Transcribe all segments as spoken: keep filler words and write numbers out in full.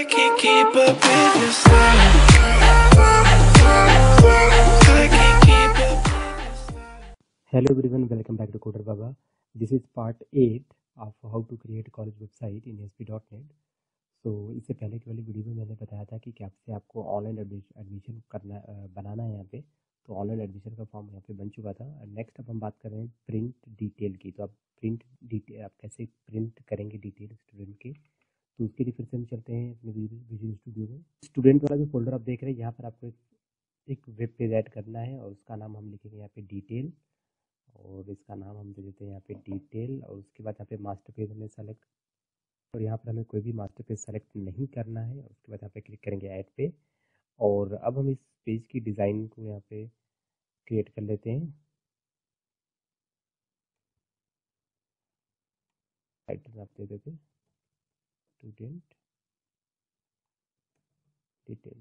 can't keep up with your style. I can't keep up with your style. Hello everyone, welcome back to Coder Baba. This is part eight of how to create college website in A S P dot net. तो इससे पहले की वाली video में मैंने बताया था कि कैसे आपको ऑनलाइन एडमिशन करना अ, बनाना है यहाँ पे। तो ऑनलाइन एडमिशन का फॉर्म यहाँ पे बन चुका था। नेक्स्ट अब हम बात कर रहे हैं प्रिंट डिटेल की। तो आप प्रिंट डिटेल आप कैसे प्रिंट करेंगे डिटेल स्टूडेंट की, तो उसके लिए फिर से हम चलते हैं अपने विजुअल स्टूडियो में। स्टूडेंट वाला जो फोल्डर आप देख रहे हैं, यहाँ पर आपको एक, एक वेब पेज ऐड करना है और उसका नाम हम लिखेंगे यहाँ पे डिटेल, और इसका नाम हम दे देते हैं यहाँ पे डिटेल। और उसके बाद यहाँ पे मास्टर पेज हमें सेलेक्ट, और यहाँ पर हमें कोई भी मास्टर पेज सेलेक्ट नहीं करना है। उसके बाद यहाँ पे क्लिक करेंगे ऐड पे, और अब हम इस पेज की डिज़ाइन को यहाँ पे क्रिएट कर लेते हैं। टाइटल आप दे देते हैं स्टूडेंट डिटेल।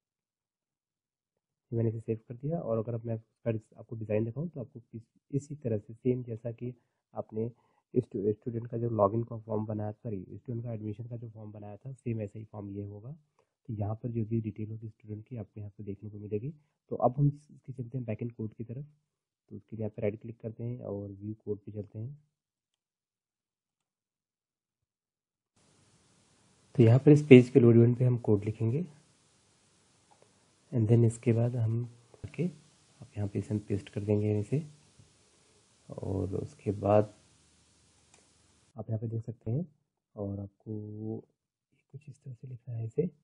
मैंने इसे सेव कर दिया, और अगर मैं आपको डिज़ाइन दिखाऊँ तो आपको इस, इसी तरह से सेम जैसा कि आपने स्टूडेंट का जो लॉगिन का फॉर्म बनाया, सॉरी स्टूडेंट का एडमिशन का जो फॉर्म बनाया था, सेम ऐसा ही फॉर्म ये होगा। तो यहाँ पर जो भी डिटेल होगी स्टूडेंट की आपको यहाँ पर देखने को मिलेगी। तो अब हम इसकी चलते हैं बैकएंड कोड की तरफ। तो उसके लिए यहाँ पर राइट क्लिक करते हैं और व्यू कोड पे चलते हैं। तो यहाँ पर इस पेज के लोड इवेंट पे हम कोड लिखेंगे, एंड देन इसके बाद हम आके आप यहाँ पे इसे हम पेस्ट कर देंगे इसे। और उसके बाद आप यहाँ पे देख सकते हैं, और आपको कुछ इस तरह से लिखना है इसे।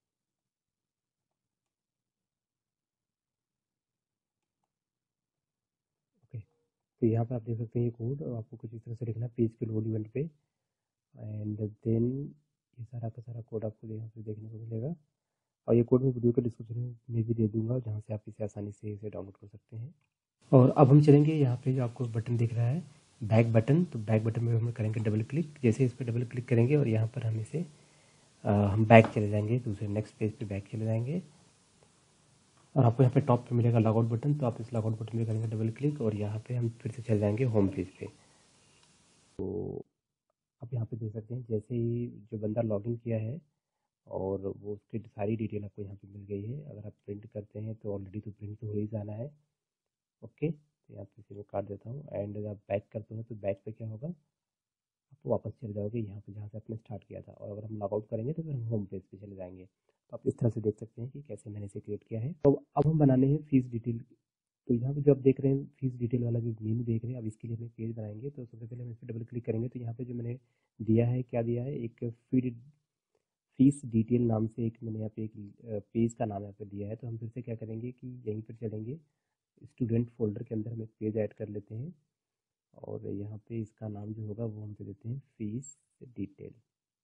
ओके, तो यहाँ पे आप देख सकते हैं ये कोड, और आपको कुछ इस तरह से लिखना है पेज के लोड इवेंट पे, एंड देन ये सारा का सारा कोड आपको यहाँ पे देखने को मिलेगा। और ये कोड मैं वीडियो के डिस्क्रिप्शन में भी दे दूंगा, जहाँ से आप इसे आसानी से इसे डाउनलोड कर सकते हैं। और अब हम चलेंगे यहाँ पे जो आपको बटन दिख रहा है बैक बटन, तो बैक बटन में हम करेंगे डबल क्लिक। जैसे इस पर डबल क्लिक करेंगे और यहाँ पर हम इसे आ, हम बैक चले जाएंगे, दूसरे नेक्स्ट पेज पे बैक चले जाएंगे, और आपको यहाँ पे टॉप पे मिलेगा लॉगआउट बटन। तो आप इस लॉगआउट बटन में करेंगे डबल क्लिक, और यहाँ पे हम फिर से चले जाएंगे होम पेज पे। तो आप यहाँ पे देख सकते हैं जैसे ही जो बंदा लॉगिन किया है और वो उसकी सारी डिटेल आपको यहाँ पे मिल गई है। अगर आप प्रिंट करते हैं तो ऑलरेडी तो प्रिंट तो हो ही जाना है। ओके, तो यहाँ पे इसे मैं काट देता हूँ, एंड जब आप बैक करते हो तो बैक पे क्या होगा, आप वापस चले जाओगे यहाँ पे जहाँ से आपने स्टार्ट किया था। और अगर हम लॉग आउट करेंगे तो फिर हम होम पेज पे चले जाएंगे। तो आप इस तरह से देख सकते हैं कि कैसे मैंने इसे क्रिएट किया है। तो अब हम बनाने हैं फीस डिटेल। तो यहाँ पे जो आप देख रहे हैं फीस डिटेल वाला जो मेनू देख रहे हैं, अब इसके लिए हमें पेज बनाएंगे। तो सबसे पहले हम इस पर डबल क्लिक करेंगे, तो यहाँ पे जो मैंने दिया है, क्या दिया है, एक फीड फीस डिटेल नाम से एक मैंने यहाँ पे एक पेज का नाम यहाँ पे दिया है। तो हम फिर से क्या करेंगे कि यहीं पर चलेंगे, स्टूडेंट फोल्डर के अंदर हम एक पेज ऐड कर लेते हैं, और यहाँ पे इसका नाम जो होगा वो हम दे देते हैं फीस डिटेल।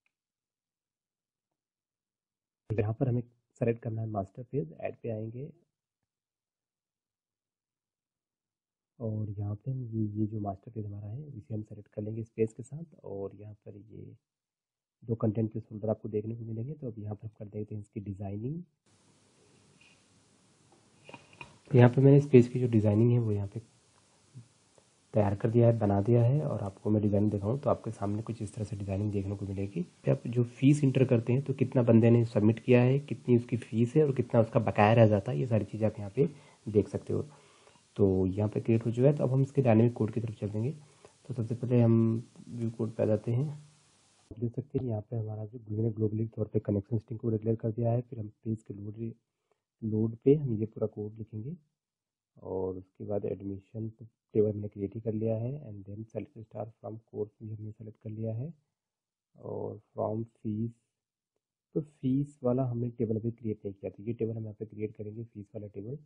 यहाँ पर हमें सेलेक्ट करना है मास्टर पेज, ऐड पे आएंगे, और यहाँ पे हम ये ये जो मास्टर पेज हमारा है इसे हम सेलेक्ट कर लेंगे इस पेज के साथ। और यहाँ पर ये दो कंटेंट पेज फोल्डर आपको देखने को मिलेंगे। तो अब यहाँ पर हम कर देते हैं इसकी डिज़ाइनिंग। तो यहाँ पे मैंने इस पेज की जो डिज़ाइनिंग है वो यहाँ पे तैयार कर दिया है, बना दिया है। और आपको मैं डिज़ाइन दिखाऊं तो आपके सामने कुछ इस तरह से डिज़ाइनिंग देखने को मिलेगी। आप जो फीस इंटर करते हैं तो कितना बंदे ने सबमिट किया है, कितनी उसकी फ़ीस है, और कितना उसका बकाया रह जाता है, ये सारी चीज़ें आप यहाँ पे देख सकते हो। तो यहाँ पे क्रिएट हो चुका है। तो अब हम इसके डायनेमिक कोड की तरफ चल देंगे। तो सबसे पहले हम व्यू कोड पे आ जाते हैं। आप देख सकते हैं यहाँ पे हमारा जो मैंने ग्लोबली तौर पे कनेक्शन स्ट्रिंग को डिक्लेयर कर दिया है। फिर हम पेज के लोड लोड पे हम ये पूरा कोड लिखेंगे, और उसके बाद एडमिशन टेबल हमने क्रिएट ही कर लिया है, and then select star from course भी हमने सेलेक्ट कर लिया है, और फ्रॉम फीस, तो फीस वाला हमने टेबल अभी क्रिएट नहीं किया, तो ये टेबल हम यहाँ पे क्रिएट करेंगे, फीस वाला टेबल।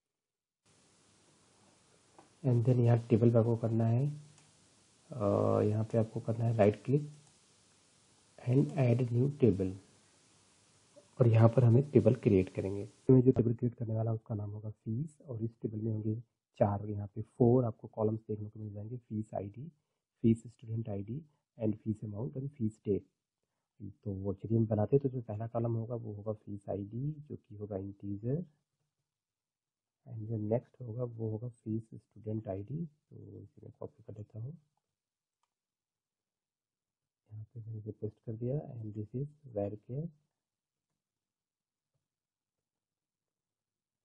एंड देन यहाँ टेबल पे आपको करना है, यहाँ पे आपको करना है right click and add new table, और यहाँ पर हमें टेबल क्रिएट करेंगे। तो मैं जो टेबल क्रिएट करने वाला उसका नाम होगा फीस, और इस टेबल में होंगे चार, यहाँ पे फोर आपको कॉलम्स देखने को मिल जाएंगे, fees ID, fees student ID, and fees amount, and fees date. तो वो चलिए हम बनाते हैं। तो जो पहला कॉलम होगा वो होगा फीस आईडी, जो कि होगा इंटीजर, एंड जो नेक्स्ट होगा वो होगा फीस स्टूडेंट आईडी। तो इसे मैं कॉपी कर देता हूँ, यहाँ पे मैंने पेस्ट कर दिया, and this is where care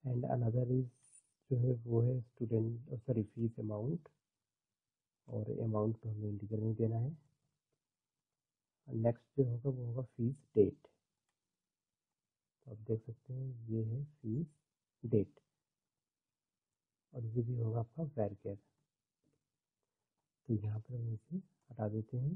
and another is जो है वो है स्टूडेंट सॉरी फीस अमाउंट, और अमाउंट तो हमें इंटीजर में देना है। नेक्स्ट जो होगा वो होगा फीस डेट। तो आप देख सकते हैं ये है फीस डेट, और ये भी होगा आपका वैरकेर। तो यहाँ पर हम इसे हटा देते हैं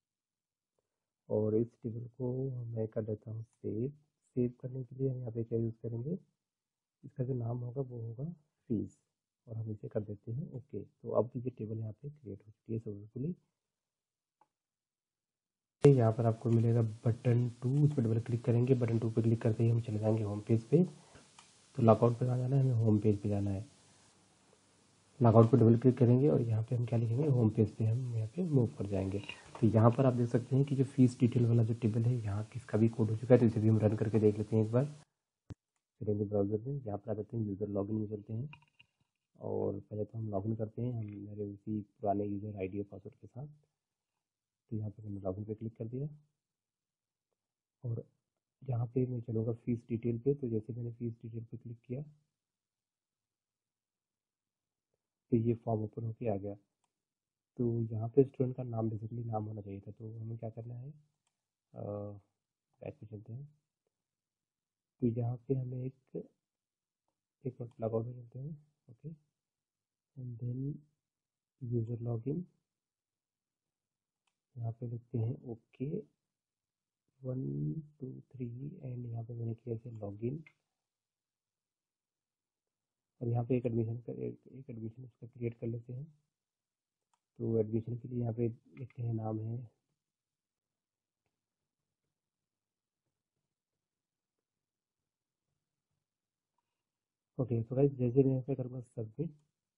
और इस टेबल को मैं कर देता हूँ सेव। सेव करने के लिए हम यहाँ पे क्या यूज़ करेंगे, इसका जो नाम होगा वो होगा फीस, और हम इसे कर देते हैं ओके। तो अब ये टेबल यहाँ पे क्रिएट हो चुकी है सक्सेसफुली। यहाँ पर आपको मिलेगा बटन टू, उस पर डबल क्लिक करेंगे। बटन टू पे क्लिक करते ही हम चले जाएंगे होम पेज पे। तो लॉगआउट पे कहाँ जाना है, हमें होम पेज पे जाना है। लॉगआउट पे डबल क्लिक करेंगे और यहाँ पे हम क्या लिखेंगे, होम पेज पे हम यहाँ पे मूव कर जाएंगे। तो यहाँ पर आप देख सकते हैं कि जो फीस डिटेल वाला जो टेबल है यहाँ किसका भी कोड हो चुका है। तो इसे भी हम रन करके देख लेते हैं एक बार। चलेंगे ब्राउजर में, यहाँ पर आ जाते हैं यूज़र लॉगिन में चलते हैं, और पहले तो हम लॉगिन करते हैं हम मेरे उसी पुराने यूज़र आई डी और पासवर्ड के साथ। तो यहाँ पर मैंने लॉगिन पे क्लिक कर दिया, और यहाँ पे मैं चलूँगा फीस डिटेल पे। तो जैसे मैंने फीस डिटेल पे क्लिक किया तो ये फॉर्म ओपन होके आ गया। तो यहाँ पे स्टूडेंट का नाम बेसिकली नाम होना चाहिए था। तो हमें क्या करना है, बैक पे चलते हैं। तो यहाँ पे हमें एक एक मिनट लॉग आउट में चलते हैं, okay, and then user login, यहाँ पे लिखते हैं okay one two three, and यहाँ पे मैंने किया इसे लॉगिन। और यहाँ पे एक एडमिशन का एक, एक एडमिशन उसका क्रिएट कर लेते हैं। तो एडमिशन के लिए यहाँ पे लिखते हैं नाम है ओके। तो गाइस जैसे मैं यहाँ पे करूँगा सबमिट,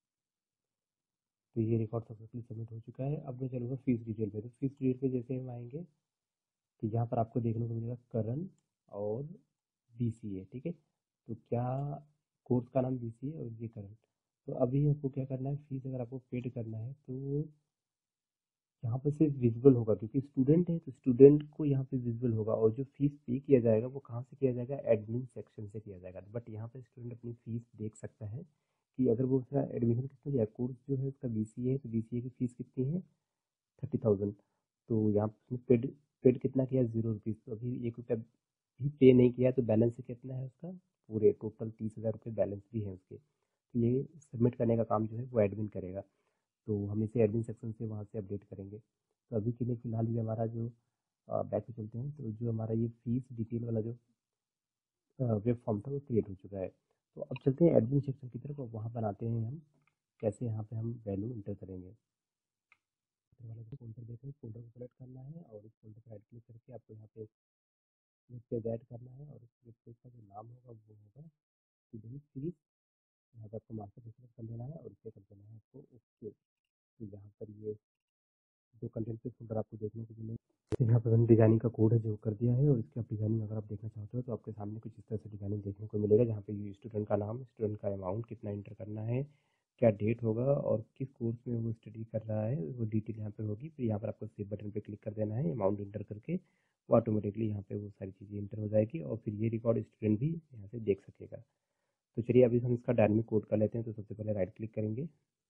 तो ये रिकॉर्ड सक्सेसफुली सबमिट हो चुका है। अब मैं चलूँगा फीस डिटेल पे। तो फीस डिटेल पे जैसे हम आएंगे तो यहाँ पर आपको देखने को मिलेगा करण और बी सी ए, ठीक है। तो क्या कोर्स का नाम बी सी ए और ये करण। तो अभी आपको क्या करना है, फीस अगर आपको पेड करना है तो यहाँ पर सिर्फ विजिबल होगा, क्योंकि स्टूडेंट है तो स्टूडेंट को यहाँ पे विजिबल होगा। और जो फीस पे किया जाएगा वो कहाँ से किया जाएगा, एडमिन सेक्शन से किया जाएगा। बट यहाँ पे स्टूडेंट अपनी फीस देख सकता है कि अगर वो उसका एडमिशन कितना लिया, कोर्स जो है उसका बी सी ए है तो बी सी ए की फीस कितनी है, थर्टी थाउजेंड। तो यहाँ पर पेड पेड कितना किया, जीरो रुपीज़। तो अभी एक रुपया भी पे नहीं किया, तो बैलेंस कितना है उसका, पूरे टोटल तीस हज़ार रुपये बैलेंस भी है उसके। तो ये सबमिट करने का काम जो है वो एडमिन करेगा। तो हम इसे एडमिन सेक्शन से वहाँ से अपडेट करेंगे। तो अभी के लिए फ़िलहाल ये हमारा जो बैक पे चलते हैं, तो जो हमारा ये फीस डिटेल वाला जो वेब फॉर्म था वो क्रिएट हो चुका है। तो अब चलते हैं एडमिन सेक्शन की तरफ, और वहाँ बनाते हैं हम कैसे यहाँ पे हम वैल्यू इंटर करेंगे। वाला जो फोल्डर देखें, फोल्डर को सेलेक्ट करना है, और इस फोल्डर पर राइट क्लिक करके आपको यहाँ पे वेब पेज ऐड करना है, और इस वेब पेज का जो नाम होगा वो होगा स्टूडेंट फीस। यहाँ पर आपको मास्टर सेलेक्ट कर देना है और इसे कर देना है आपको ओके। तो यहाँ पर ये जो कंटेंट पे फोल्डर आपको देखने को मिलेगा, तो यहाँ पर मैंने डिजाइनिंग का कोड है जो कर दिया है, और इसकी आप डिजाइनिंग अगर आप देखना चाहते हो तो आपके सामने कुछ इस तरह से डिजाइनिंग देखने को मिलेगा, जहाँ पे ये स्टूडेंट का नाम, स्टूडेंट का अमाउंट कितना इंटर करना है, क्या डेट होगा, और किस कोर्स में वो स्टडी कर रहा है वो डिटेल यहाँ पे होगी। फिर यहाँ पर आपको सेव बटन पे क्लिक कर देना है, अमाउंट इंटर करके वो ऑटोमेटिकली यहाँ पे वो सारी चीज़ें इंटर हो जाएगी, और फिर ये रिकॉर्ड स्टूडेंट भी यहाँ से देख सकेगा। तो चलिए अभी हम इसका डायनामिक कोड कर लेते हैं। तो सबसे पहले राइट क्लिक करेंगे,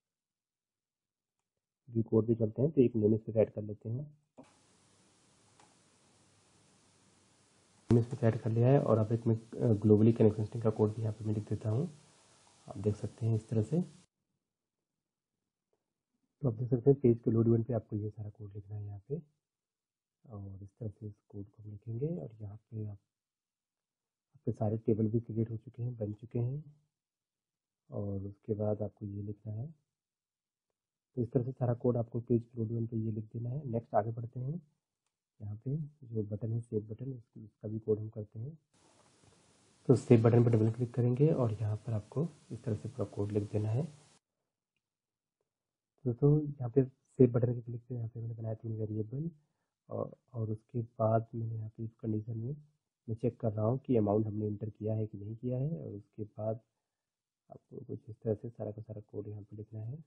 व्यू कोड पे चलते हैं, तो एक नेम स्पेस ऐड कर लेते हैं। नेम स्पेस ऐड कर लिया है, और अब एक मैं ग्लोबली कनेक्शन स्ट्रिंग का कोड भी यहाँ पे मैं लिख देता हूँ। आप देख सकते हैं इस तरह से। तो आप देख सकते हैं पेज के लोड इवेंट पे आपको ये सारा कोड लिखना है यहाँ पे, और इस तरह से इस कोड को हम लिखेंगे। और यहाँ पे आप आपके सारे टेबल भी क्रिएट हो चुके हैं, बन चुके हैं, और उसके बाद आपको ये लिखना है। तो इस तरह से सारा कोड आपको पेज के लोड इवेंट पे ये लिख देना है। नेक्स्ट आगे बढ़ते हैं, यहाँ पे जो बटन है सेव बटन, इसका भी कोड हम करते हैं। तो सेव बटन पर डबल क्लिक करेंगे, और यहाँ पर आपको इस तरह से पूरा कोड लिख देना है। तो दोस्तों यहाँ पे सेव बटन के क्लिक से यहाँ पे मैंने बनाया तीन वेरिएबल, और और उसके बाद मैंने यहाँ पे इस कंडीशन में मैं चेक कर रहा हूँ कि अमाउंट हमने इंटर किया है कि नहीं किया है। और उसके बाद आपको कुछ इस तरह से सारा का सारा कोड यहाँ पे लिखना है।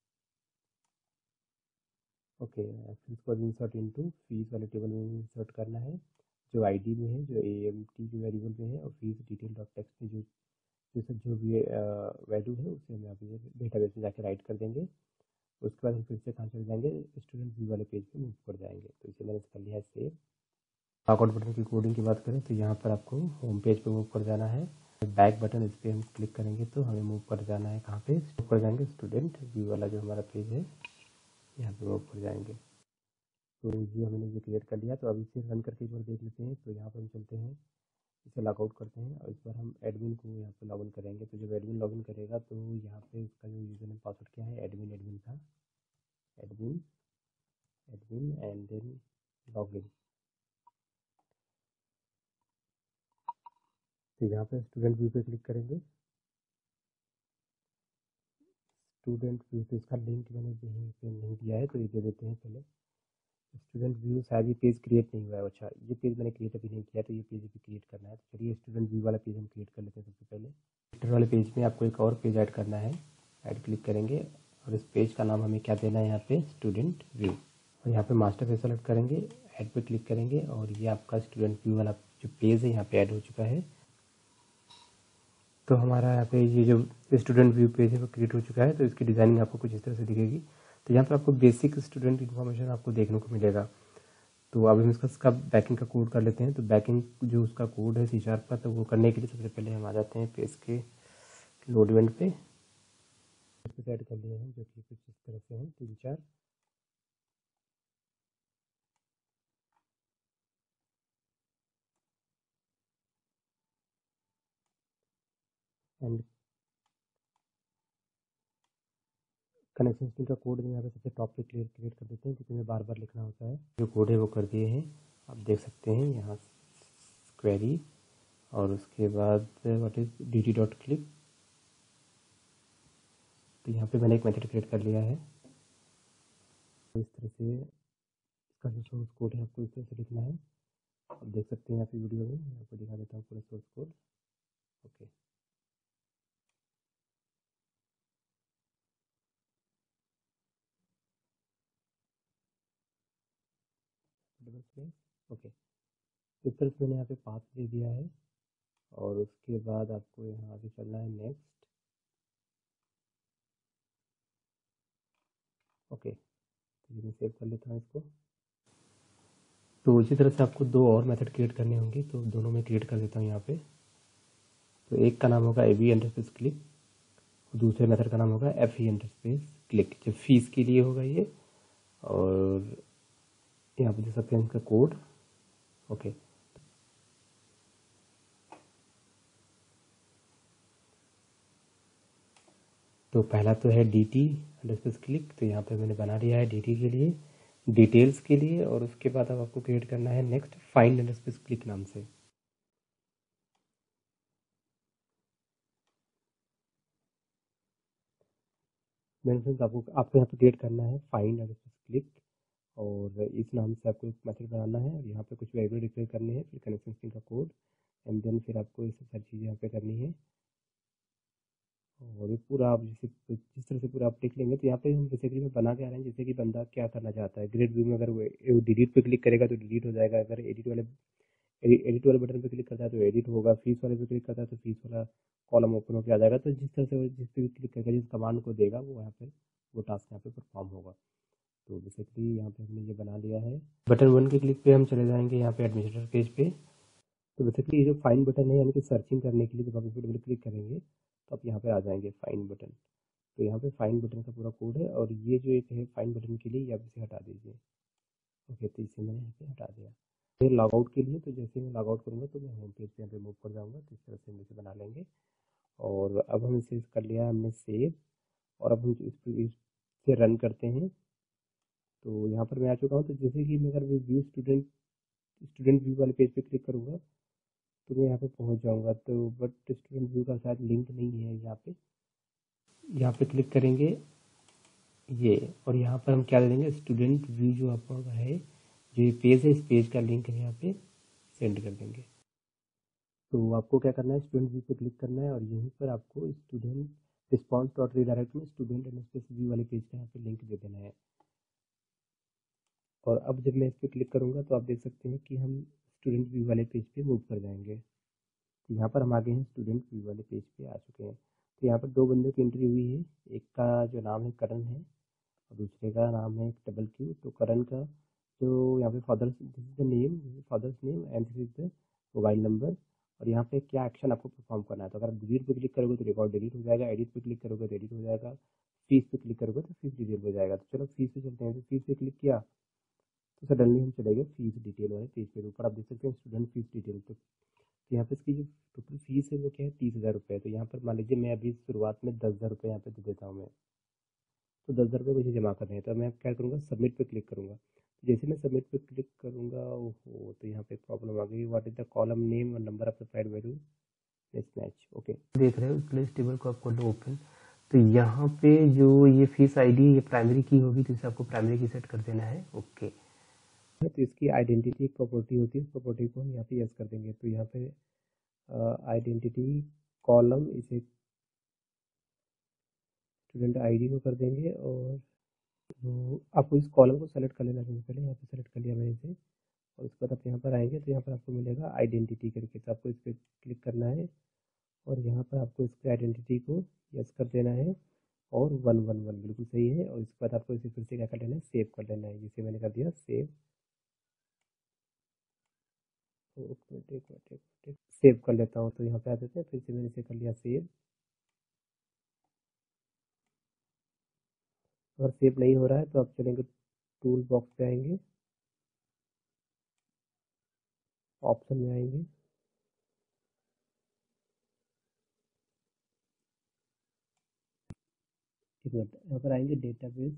ओके, फिर इसको इंसर्ट इनटू फीस वाले टेबल में इंसर्ट करना है, जो आईडी में है, जो ए एम टी जो वेरिएबल में है, और फीस डिटेल डॉट टेक्स्ट में जो जैसे जो भी वैल्यू है उसे हम यहाँ पे डेटाबेस में जाके राइट कर देंगे। उसके बाद हम फिर से कहाँ चले जाएंगे, स्टूडेंट व्यू वाले पेज पे मूव कर जाएंगे। तो इसे मैंने कर लिया है सेव। लॉगआउट बटन की कोडिंग की बात करें तो यहाँ पर आपको होम पेज पे मूव कर जाना है। बैक बटन इस पर हम क्लिक करेंगे तो हमें मूव कर जाना है कहाँ पे, मूव कर जाएंगे स्टूडेंट व्यू वाला जो हमारा पेज है यहाँ पे मूव कर जाएंगे। तो ये हमने ये क्लियर कर लिया। तो अब इसे रन करके एक बार देख लेते हैं। तो यहाँ पर हम चलते हैं, इसे लॉगआउट करते हैं और इस बार हम एडमिन को यहाँ पे लॉगिन करेंगे। तो जब एडमिन लॉगिन करेगा तो यहाँ पे उसका जो यूजर नेम पासवर्ड क्या है, एडमिन एडमिन था, admin admin and then login. तो यहाँ पे स्टूडेंट व्यू पे क्लिक करेंगे। स्टूडेंट व्यू तो इसका लिंक मैंने यहीं पे नहीं दिया है, तो ये दे देते हैं पहले। स्टूडेंट व्यू शायद ये पेज क्रिएट नहीं हुआ है। अच्छा, ये पेज मैंने क्रिएट अभी नहीं किया, तो ये पेज भी क्रिएट करना है। तो चलिए स्टूडेंट व्यू वाला पेज हम क्रिएट कर लेते हैं। सबसे पहले ट्विटर वाले पेज में आपको एक और पेज ऐड करना है। ऐड क्लिक करेंगे और इस पेज का नाम हमें क्या देना है, यहाँ पे स्टूडेंट व्यू। और यहाँ पे मास्टर पे सेलेक्ट करेंगे, ऐड पे क्लिक करेंगे और ये आपका स्टूडेंट व्यू वाला जो पेज है यहाँ पे ऐड हो चुका है। तो हमारा यहाँ पे ये जो स्टूडेंट व्यू पेज है वो क्रिएट हो चुका है। तो इसकी डिज़ाइनिंग आपको कुछ इस तरह से दिखेगी। तो यहाँ पर आपको बेसिक स्टूडेंट इन्फॉर्मेशन आपको देखने को मिलेगा। तो अब हम इसका इसका बैकिंग का कोड कर लेते हैं। तो बैकिंग जो उसका कोड है सी शार्प का, तो वो करने के लिए सबसे पहले हम आ जाते हैं पेज के लोड इवेंट पे। ऐड कर लिए हैं जो कि कुछ इस तरह से हैं, तीन चार। एंड कनेक्शन स्ट्रिंग का कोड यहाँ पे सबसे टॉप पे क्लियर क्रिएट कर देते हैं, क्योंकि हमें बार बार लिखना होता है। जो कोड है वो कर दिए हैं, आप देख सकते हैं यहाँ क्वेरी। और उसके बाद what is D T dot click. तो यहाँ पे मैंने एक मेथड क्रिएट कर लिया है। तो इस तरह से इसका जो सोर्स कोड है आपको इस तरह से लिखना है। आप देख सकते हैं यहाँ पे वीडियो में, मैं आपको दिखा देता हूँ पूरा source code. Okay, double space okay. इस तरह से मैंने यहाँ पे पाथ दे दिया है। और उसके बाद आपको यहाँ आगे चलना है नेक्स्ट। ओके, तो ये मैं सेव कर लेता हूँ इसको। तो इसी तरह से आपको दो और मेथड क्रिएट करने होंगे, तो दोनों में क्रिएट कर देता हूँ यहाँ पे। तो एक का नाम होगा ए वी इंटरस्पेस क्लिक, दूसरे मेथड का नाम होगा एफ ई इंटरस्पेस क्लिक। जब फीस के लिए होगा ये। और यहाँ पे देख सकते हैं इसका कोड। ओके, तो पहला तो है डी टी इंटरस्पेस क्लिक। तो यहाँ पे मैंने बना लिया है डी टी के लिए, डिटेल्स के लिए। और उसके बाद अब आपको क्रिएट करना है नेक्स्ट फाइंड इंटरस्पेस क्लिक नाम से। मैंने आपको आपको यहाँ पे क्रिएट करना है फाइंड इंटरस्पेस क्लिक, और इस नाम से आपको एक मेथड बनाना है। और यहाँ पे कुछ वेरिएबल डिक्लेयर करने हैं, फिर कनेक्शन स्ट्रिंग का कोड, एंड देन फिर आपको ये सब सारी चीज़ें यहाँ पे करनी है। और ये पूरा आप जैसे जिस तरह से पूरा आप देख लेंगे, तो यहाँ पे हम बेसिकली में बना के आ रहे हैं जैसे कि बंदा क्या करना चाहता है। ग्रेड व्यू में अगर वो डिलीट पे क्लिक करेगा तो डिलीट हो जाएगा, अगर एडिट वाले एडिट वाले बटन पे क्लिक करता है तो एडिट होगा, फीस वाले पे क्लिक करता है तो फीस वाला कॉलम ओपन होकर आ जाएगा। तो जिस तरह से वो जिस पे भी क्लिक करेगा, जिस कमांड को देगा, वो यहाँ पे वो टास्क यहाँ पे परफॉर्म होगा। तो बेसिकली यहाँ पे हमने ये बना लिया है। बटन वन के क्लिक पे हम चले जाएंगे यहाँ पे एडमिनिस्ट्रेटर पेज पे। तो बेसिकली ये जो फाइंड बटन है, यानी कि सर्चिंग करने के लिए जब आप इस पर डबल क्लिक करेंगे तो आप यहाँ पे आ जाएंगे फाइंड बटन। तो यहाँ पे फाइंड बटन का पूरा कोड है, और ये जो एक है फाइंड बटन के लिए, ये आप इसे हटा दीजिए। ओके, तो इसे मैंने यहाँ पे हटा दिया। फिर लॉग आउट के लिए, तो जैसे मैं लॉग आउट करूँगा तो मैं होम पेज पे यहाँ पे मूव कर जाऊँगा। तो इस तरह से हम इसे बना लेंगे। और अब हम इसे कर लिया हमने सेव। और अब हम इस इसे रन करते हैं। तो यहाँ पर मैं आ चुका हूँ। तो जैसे कि मैं अगर व्यू स्टूडेंट स्टूडेंट व्यू वाले पेज पे क्लिक करूँगा तो मैं यहाँ पे पहुँच जाऊँगा। तो बट स्टूडेंट व्यू का शायद लिंक नहीं है यहाँ पे। यहाँ पे क्लिक करेंगे ये, और यहाँ पर हम क्या दे देंगे, स्टूडेंट व्यू जो आपका है, जो ये पेज है, इस पेज का लिंक है यहाँ पे सेंड कर देंगे। तो आपको क्या करना है, स्टूडेंट व्यू पे क्लिक करना है और यहीं पर आपको स्टूडेंट रिस्पॉन्स डॉट रीडायरेक्ट में स्टूडेंट इंटरफेस व्यू वाले पेज का यहाँ पे लिंक दे देना है। और अब जब मैं इस पर क्लिक करूँगा तो आप देख सकते हैं कि हम स्टूडेंट व्यू वाले पेज पे मूव कर जाएंगे। तो यहाँ पर हम आ गए हैं स्टूडेंट व्यू वाले पेज पे आ चुके हैं। तो यहाँ पर दो बंदों की एंट्री हुई है, एक का जो नाम है करण है और दूसरे का नाम है डबल क्यू। तो करण का जो यहाँ पे father's, this is the name, this is father's name and this is the mobile number. और यहाँ पे क्या एक्शन आपको परफॉर्म करना है, तो अगर आप डिलीट पे क्लिक करोगे तो रिकॉर्ड डिलीट हो जाएगा, एडिट पे क्लिक करोगे तो एडिट हो जाएगा, फीस पे क्लिक करोगे तो फीस डिटेल हो जाएगा। तो चलो फीस पे चलते हैं। तो फीस पे क्लिक किया तो सडनली हम चले गए फीस डिटेल वाले पेज पे। ऊपर आप देख सकते हैं स्टूडेंट फीस डिटेल। तो यहाँ पे इसकी जो टोटल फीस है वो क्या है, तीस हज़ार रुपये। तो यहाँ पर मान लीजिए मैं अभी शुरुआत में दस हज़ार रुपये यहाँ पे दे देता हूँ मैं, तो दस हज़ार रुपये मुझे जमा करने हैं। तो मैं क्या करूँगा, सबमिट पे क्लिक करूँगा। जैसे मैं सबमिट पे क्लिक करूँगा, ओहो, तो यहाँ पे प्रॉब्लम आ गई। What is the column name और number of the file value mismatch. Okay, देख रहे हो प्लेस टेबल को आपको ओपन। तो यहाँ पे जो ये फीस आईडी ये प्राइमरी की होगी, तो इसे आपको प्राइमरी की सेट कर देना है। ओके, तो इसकी आइडेंटिटी एक प्रॉपर्टी होती है, उस प्रॉपर्टी को हम यहाँ पे यस कर देंगे। तो यहाँ पे आइडेंटिटी कॉलम, इसे स्टूडेंट आईडी को कर देंगे। और तो आपको इस कॉलम को सेलेक्ट कर लेना चाहिए। पहले यहाँ पे सेलेक्ट कर लिया मैंने इसे, और उसके बाद आप यहाँ पर आएंगे तो यहाँ पर आपको मिलेगा आइडेंटिटी करके। तो आपको इस पर क्लिक करना है और यहाँ पर आपको इसकी आइडेंटिटी को यस कर देना है और वन वन वन बिल्कुल सही है। और इसके बाद आपको इसे फिर से क्या कर लेना है, सेव कर लेना है। जिसे मैंने कर दिया सेव, सेव कर लेता हूँ। तो यहाँ पे आ जाते हैं, फिर से मैंने इसे कर लिया सेव। अगर सेव नहीं हो रहा है तो आप चलेंगे टूल बॉक्स पे आएंगे, ऑप्शन में आएंगे, एक मिनट, यहाँ पर आएंगे डेटाबेस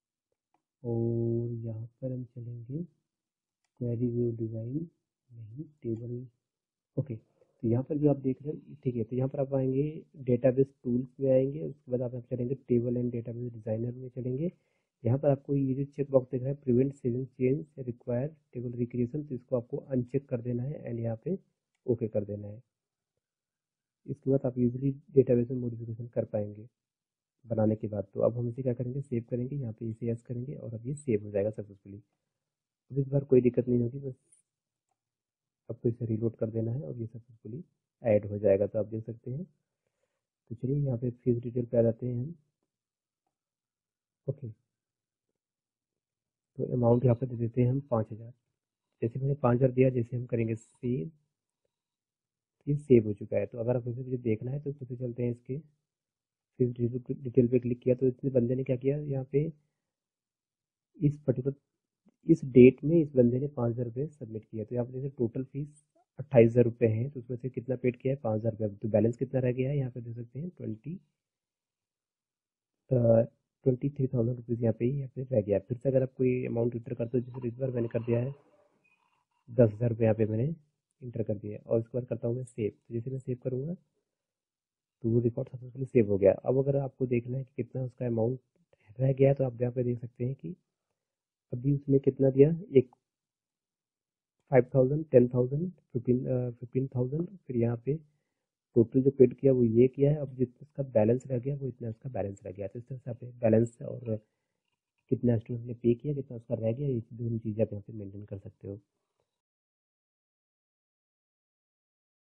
और यहाँ पर हम चलेंगे क्वेरी व्यू डिज़ाइन, नहीं टेबल। ओके, तो यहाँ पर जो आप देख रहे हैं ठीक है। तो यहाँ पर आप आएंगे डेटाबेस टूल्स में आएंगे, उसके बाद आप चलेंगे टेबल एंड डेटाबेस डिजाइनर में चलेंगे। यहाँ पर आपको ये जो चेक बॉक्स दिख रहा है prevent saving change require table recreation, तो इसको आपको अनचेक कर देना है एंड यहाँ पे ओके कर देना है। इसके बाद आप यूजली डेटाबेस में मॉडिफिकेशन कर पाएंगे बनाने के बाद। तो अब हम इसे क्या करेंगे, सेव करेंगे। यहाँ पे इसे यस करेंगे और अब ये सेव हो जाएगा सक्सेसफुली। अब इस बार कोई दिक्कत नहीं होगी, बस आपको इसे रीलोड कर देना है और ये सक्सेसफुली ऐड हो जाएगा। तो आप देख सकते हैं। तो चलिए यहाँ पे फीस डिटेल पे आ जाते हैं हम। ओके, तो अमाउंट यहाँ पे दे देते हैं हम पाँच हज़ार। जैसे मैंने पाँच हज़ार दिया, जैसे हम करेंगे सेव, ये सेव हो चुका है। तो अगर आपको मुझे देखना है तो फिर से चलते हैं इसके, फीस डिटेल पे क्लिक किया तो इसने बंदे ने क्या किया, यहाँ पे इस पर्टिकुलर इस डेट में इस बंदे ने पाँच हज़ार रुपये सबमिट किया। तो यहाँ पर जैसे टोटल फीस अट्ठाईस हज़ार रुपये है, तो उसमें से कितना पेड किया है, पाँच हज़ार रुपये। तो बैलेंस कितना रह गया है, यहाँ पे देख सकते हैं twenty twenty three thousand rupees यहाँ पे यहाँ पे रह गया। फिर से अगर आप कोई अमाउंट इंटर करते हो, जैसे इस बार मैंने कर दिया है दस हज़ार रुपये, यहाँ पे मैंने इंटर कर दिया है और उसके बाद करता हूँ मैं सेव। तो जैसे मैं सेव करूँगा तो वो रिकॉर्ड सक्सेसफुली सेव हो गया। अब अगर आपको देखना है कि कितना उसका अमाउंट रह गया है, तो आप यहाँ पे देख सकते हैं कि अभी उसने कितना दिया, एक five thousand, ten thousand, fifteen fifteen thousand, फिर यहाँ पे टोटल जो पेड किया वो ये किया है। अब जितना उसका बैलेंस रह गया वो इतना उसका बैलेंस रह गया। तो इस तरह से आप बैलेंस और कितना स्टूडेंट ने पे किया, कितना उसका रह गया, ये दोनों चीज़ें आप यहाँ पे मेंटेन कर सकते हो।